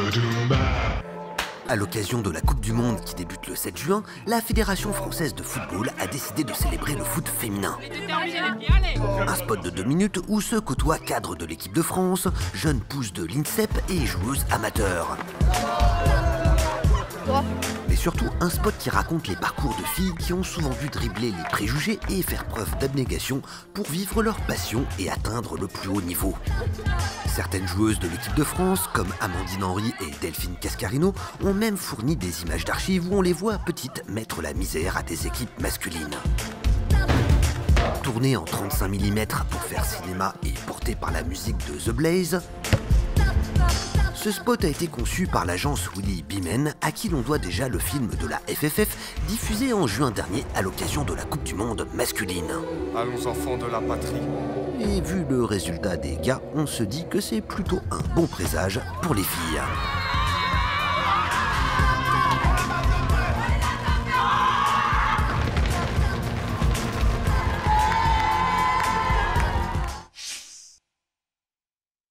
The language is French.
À l'occasion de la Coupe du Monde qui débute le 7 juin, la Fédération française de football a décidé de célébrer le foot féminin. Un spot de 2 minutes où se côtoient cadres de l'équipe de France, jeunes pousses de l'INSEP et joueuses amateurs. Mais surtout un spot qui raconte les parcours de filles qui ont souvent dû dribbler les préjugés et faire preuve d'abnégation pour vivre leur passion et atteindre le plus haut niveau. Certaines joueuses de l'équipe de France, comme Amandine Henry et Delphine Cascarino, ont même fourni des images d'archives où on les voit petites mettre la misère à des équipes masculines. Tourné en 35 mm pour faire cinéma et porté par la musique de The Blaze, ce spot a été conçu par l'agence Willy Bimen, à qui l'on doit déjà le film de la FFF, diffusé en juin dernier à l'occasion de la Coupe du Monde masculine. Allons enfants de la patrie. Et vu le résultat des gars, on se dit que c'est plutôt un bon présage pour les filles.